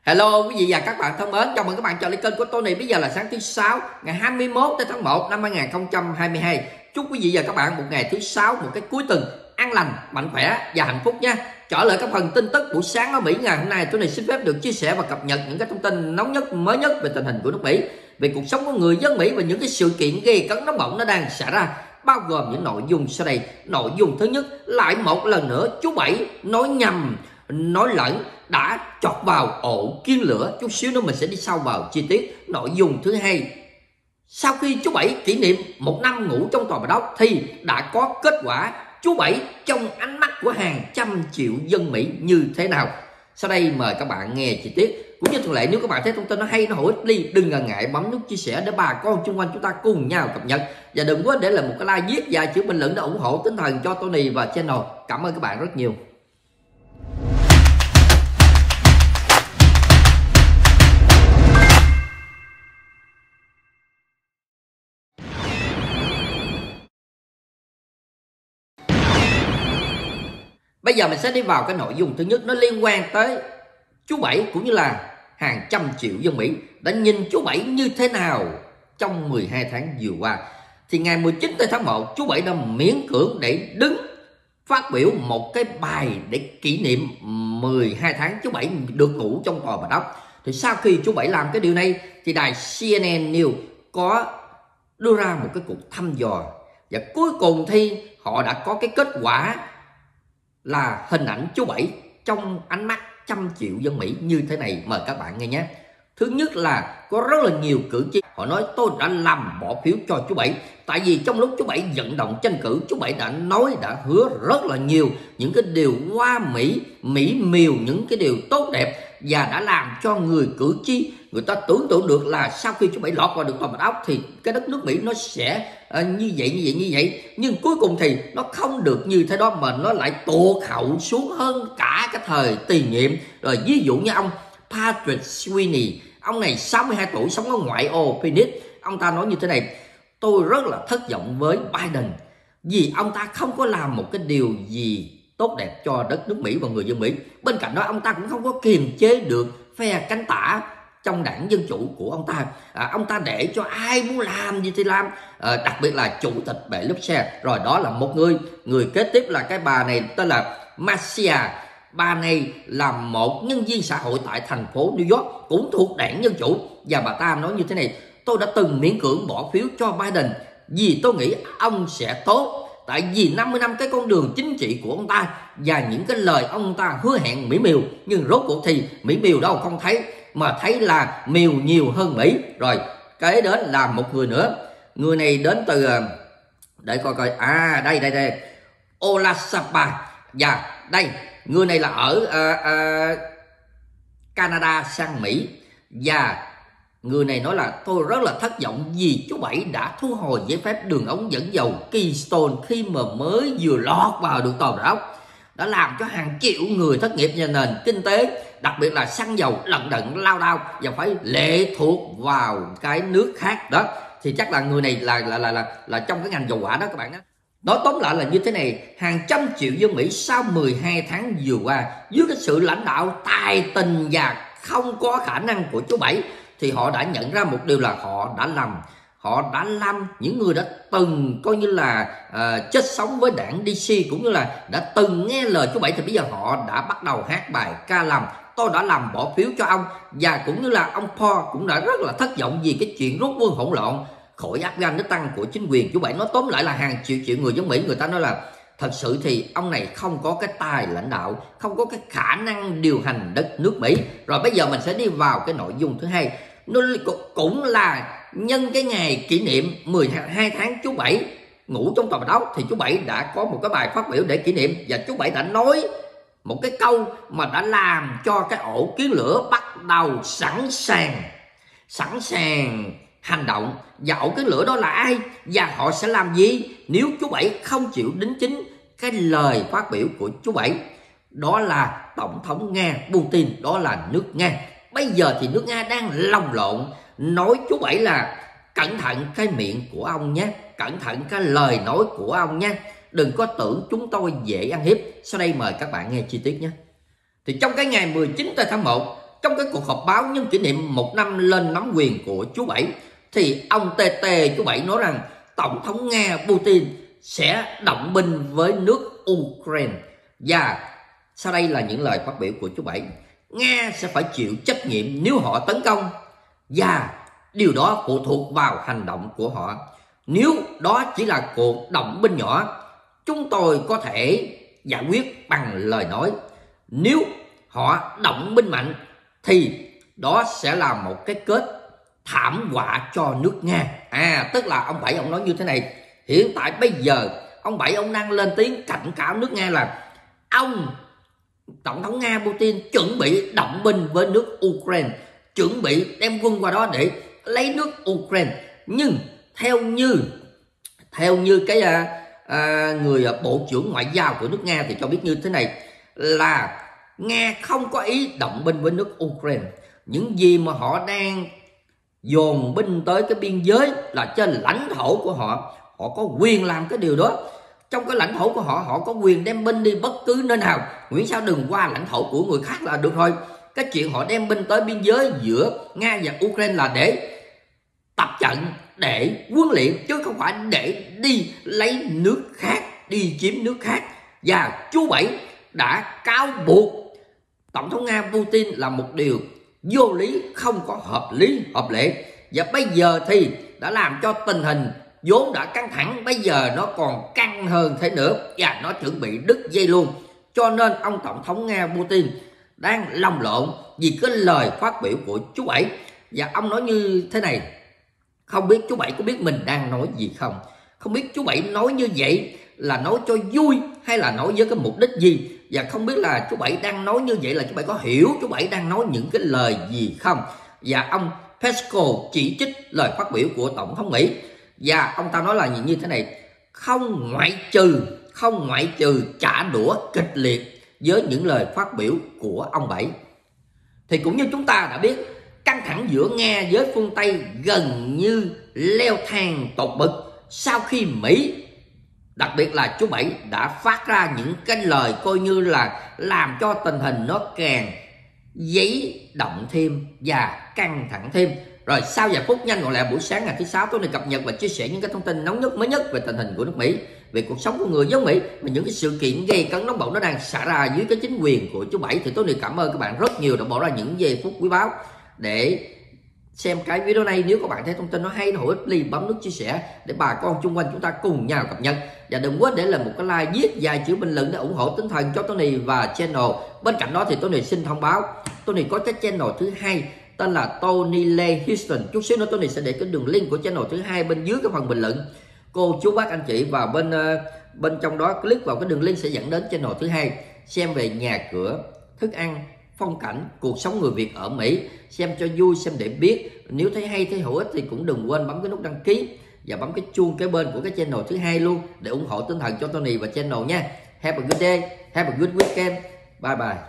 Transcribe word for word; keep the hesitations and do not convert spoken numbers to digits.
Hello quý vị và các bạn thân mến, chào mừng các bạn trở lại kênh của Tony. Bây giờ là sáng thứ sáu, ngày hai mươi mốt tháng một năm hai nghìn không trăm hai mươi hai. Chúc quý vị và các bạn một ngày thứ sáu, một cái cuối tuần an lành, mạnh khỏe và hạnh phúc nha. Trở lại các phần tin tức buổi sáng ở Mỹ ngày hôm nay, Tony xin phép được chia sẻ và cập nhật những cái thông tin nóng nhất, mới nhất về tình hình của nước Mỹ, về cuộc sống của người dân Mỹ và những cái sự kiện gây cấn nóng bỏng nó đang xảy ra, bao gồm những nội dung sau đây. Nội dung thứ nhất, lại một lần nữa chú Bảy nói nhầm, nói lẫn đã chọt vào ổ kiến lửa. Chút xíu nữa mình sẽ đi sâu vào chi tiết. Nội dung thứ hai, sau khi chú Bảy kỷ niệm một năm ngủ trong tòa bạch ốc thì đã có kết quả. Chú Bảy trong ánh mắt của hàng trăm triệu dân Mỹ như thế nào? Sau đây mời các bạn nghe chi tiết. Cũng như thường lệ, nếu các bạn thấy thông tin nó hay, nó hữu ích đi, đừng ngần ngại bấm nút chia sẻ để bà con xung quanh chúng ta cùng nhau cập nhật. Và đừng quên để lại một cái like, viết và chữ bình luận để ủng hộ tinh thần cho Tony và channel. Cảm ơn các bạn rất nhiều. Bây giờ mình sẽ đi vào cái nội dung thứ nhất, nó liên quan tới chú Bảy cũng như là hàng trăm triệu dân Mỹ đã nhìn chú Bảy như thế nào trong mười hai tháng vừa qua. Thì ngày mười chín tháng một, chú Bảy đã miễn cưỡng để đứng phát biểu một cái bài để kỷ niệm mười hai tháng chú Bảy được ngủ trong tòa bạch ốc. Thì sau khi chú Bảy làm cái điều này thì đài C N N News có đưa ra một cái cuộc thăm dò, và cuối cùng thì họ đã có cái kết quả là hình ảnh chú Bảy trong ánh mắt trăm triệu dân Mỹ như thế này. Mời các bạn nghe nhé. Thứ nhất là có rất là nhiều cử tri họ nói tôi đã làm bỏ phiếu cho chú Bảy, tại vì trong lúc chú Bảy vận động tranh cử, chú Bảy đã nói, đã hứa rất là nhiều những cái điều hoa mỹ, mỹ miều, những cái điều tốt đẹp, và đã làm cho người cử tri người ta tưởng tượng được là sau khi chú Bảy lọt vào được tòa bạch ốc thì cái đất nước Mỹ nó sẽ uh, như vậy như vậy như vậy. Nhưng cuối cùng thì nó không được như thế đó, mà nó lại tụt hậu xuống hơn cả cái thời tiền nhiệm. Rồi ví dụ như ông Patrick Sweeney, ông này sáu mươi hai tuổi, sống ở ngoại ô Phoenix. Ông ta nói như thế này: tôi rất là thất vọng với Biden vì ông ta không có làm một cái điều gì tốt đẹp cho đất nước Mỹ và người dân Mỹ. Bên cạnh đó, ông ta cũng không có kiềm chế được phe cánh tả trong đảng Dân Chủ của ông ta. À, ông ta để cho ai muốn làm gì thì làm, à, đặc biệt là chủ tịch bệ lúc xe. Rồi đó là một người, người kế tiếp là cái bà này tên là Marcia. Bà này là một nhân viên xã hội tại thành phố New York, cũng thuộc đảng Dân Chủ. Và bà ta nói như thế này: tôi đã từng miễn cưỡng bỏ phiếu cho Biden vì tôi nghĩ ông sẽ tốt, tại vì năm mươi năm cái con đường chính trị của ông ta và những cái lời ông ta hứa hẹn mỹ miều, nhưng rốt cuộc thì mỹ miều đâu không thấy, mà thấy là miều nhiều hơn Mỹ. Rồi kế đến là một người nữa. Người này đến từ, để coi coi, à đây đây đây Olasapa. Và đây, người này là ở uh, uh, Canada sang Mỹ. Và người này nói là tôi rất là thất vọng vì chú Bảy đã thu hồi giấy phép đường ống dẫn dầu Keystone khi mà mới vừa lọt vào được tòa bạch ốc, đã làm cho hàng triệu người thất nghiệp và nền kinh tế, đặc biệt là xăng dầu lận đận lao đao và phải lệ thuộc vào cái nước khác đó. Thì chắc là người này là là là là, là trong cái ngành dầu hỏa đó các bạn đó. Nói tóm lại là như thế này: hàng trăm triệu dân Mỹ sau mười hai tháng vừa qua, dưới cái sự lãnh đạo tài tình và không có khả năng của chú Bảy, thì họ đã nhận ra một điều là họ đã làm họ đã làm những người đã từng coi như là uh, chết sống với đảng đê xê, cũng như là đã từng nghe lời chú Bảy, thì bây giờ họ đã bắt đầu hát bài ca làm tôi đã làm bỏ phiếu cho ông. Và cũng như là ông Paul cũng đã rất là thất vọng vì cái chuyện rút quân hỗn loạn khỏi Afghanistan của chính quyền chú Bảy. Nói tóm lại là hàng triệu triệu người dân Mỹ, người ta nói là thật sự thì ông này không có cái tài lãnh đạo, không có cái khả năng điều hành đất nước Mỹ. Rồi bây giờ mình sẽ đi vào cái nội dung thứ hai. Nó cũng là nhân cái ngày kỷ niệm mười hai tháng chú Bảy ngủ trong tòa bạch ốc, thì chú Bảy đã có một cái bài phát biểu để kỷ niệm, và chú Bảy đã nói một cái câu mà đã làm cho cái ổ kiến lửa bắt đầu sẵn sàng sẵn sàng hành động. Và ổ kiến lửa đó là ai và họ sẽ làm gì nếu chú Bảy không chịu đính chính cái lời phát biểu của chú Bảy? Đó là Tổng thống Nga Putin, đó là nước Nga. Bây giờ thì nước Nga đang lồng lộn nói chú Bảy là cẩn thận cái miệng của ông nhé, cẩn thận cái lời nói của ông nhé, đừng có tưởng chúng tôi dễ ăn hiếp. Sau đây mời các bạn nghe chi tiết nhé. Thì trong cái ngày mười chín tháng một, trong cái cuộc họp báo nhân kỷ niệm một năm lên nắm quyền của chú Bảy, thì ông tê tê chú Bảy nói rằng Tổng thống Nga Putin sẽ động binh với nước Ukraine. Và sau đây là những lời phát biểu của chú Bảy. Nga sẽ phải chịu trách nhiệm nếu họ tấn công, và điều đó phụ thuộc vào hành động của họ. Nếu đó chỉ là cuộc động binh nhỏ, chúng tôi có thể giải quyết bằng lời nói. Nếu họ động binh mạnh thì đó sẽ là một cái kết thảm họa cho nước Nga. À, tức là ông Bảy ông nói như thế này. Hiện tại bây giờ ông Bảy ông đang lên tiếng cảnh cáo nước Nga là ông Tổng thống Nga Putin chuẩn bị động binh với nước Ukraine, chuẩn bị đem quân qua đó để lấy nước Ukraine. Nhưng theo như theo như cái à, à, người bộ trưởng ngoại giao của nước Nga thì cho biết như thế này, là Nga không có ý động binh với nước Ukraine. Những gì mà họ đang dồn binh tới cái biên giới là trên lãnh thổ của họ, họ có quyền làm cái điều đó. Trong cái lãnh thổ của họ, họ có quyền đem binh đi bất cứ nơi nào, miễn sao đừng qua lãnh thổ của người khác là được thôi. Cái chuyện họ đem binh tới biên giới giữa Nga và Ukraine là để tập trận, để huấn luyện, chứ không phải để đi lấy nước khác, đi chiếm nước khác. Và chú Bảy đã cáo buộc Tổng thống Nga Putin là một điều vô lý, không có hợp lý, hợp lệ. Và bây giờ thì đã làm cho tình hình vốn đã căng thẳng, bây giờ nó còn căng hơn thế nữa, và nó chuẩn bị đứt dây luôn. Cho nên ông Tổng thống Nga Putin đang lồng lộn vì cái lời phát biểu của chú Bảy. Và ông nói như thế này, không biết chú Bảy có biết mình đang nói gì không? Không biết chú Bảy nói như vậy là nói cho vui hay là nói với cái mục đích gì? Và không biết là chú Bảy đang nói như vậy là chú Bảy có hiểu chú Bảy đang nói những cái lời gì không? Và ông Peskov chỉ trích lời phát biểu của Tổng thống Mỹ. Và ông ta nói là như thế này, không ngoại trừ, không ngoại trừ trả đũa kịch liệt với những lời phát biểu của ông Bảy. Thì cũng như chúng ta đã biết, căng thẳng giữa Nga với phương Tây gần như leo thang tột bậc sau khi Mỹ, đặc biệt là chú Bảy, đã phát ra những cái lời coi như là làm cho tình hình nó càng dấy động thêm và căng thẳng thêm. Rồi sau vài phút nhanh gọn lẹ buổi sáng ngày thứ sáu, tôi này cập nhật và chia sẻ những cái thông tin nóng nhất mới nhất về tình hình của nước Mỹ, về cuộc sống của người dân Mỹ và những cái sự kiện gây cấn nóng bỏng nó đang xảy ra dưới cái chính quyền của chú Bảy. Thì tôi này cảm ơn các bạn rất nhiều đã bỏ ra những giây phút quý báu để xem cái video này. Nếu các bạn thấy thông tin nó hay, nó hữu ích, please bấm nút chia sẻ để bà con chung quanh chúng ta cùng nhau cập nhật. Và đừng quên để lại một cái like, viết vài chữ bình luận để ủng hộ tinh thần cho Tony và channel. Bên cạnh đó thì Tony xin thông báo, Tony có cái channel thứ hai tên là Tony Lê Houston. Chút xíu nữa Tony sẽ để cái đường link của channel thứ hai bên dưới cái phần bình luận. Cô chú bác anh chị và bên uh, bên trong đó click vào cái đường link sẽ dẫn đến channel thứ hai, xem về nhà cửa, thức ăn, phong cảnh, cuộc sống người Việt ở Mỹ, xem cho vui, xem để biết. Nếu thấy hay, thấy hữu ích thì cũng đừng quên bấm cái nút đăng ký và bấm cái chuông kế bên của cái channel thứ hai luôn để ủng hộ tinh thần cho Tony và channel nha. Have a good day, have a good weekend, bye bye.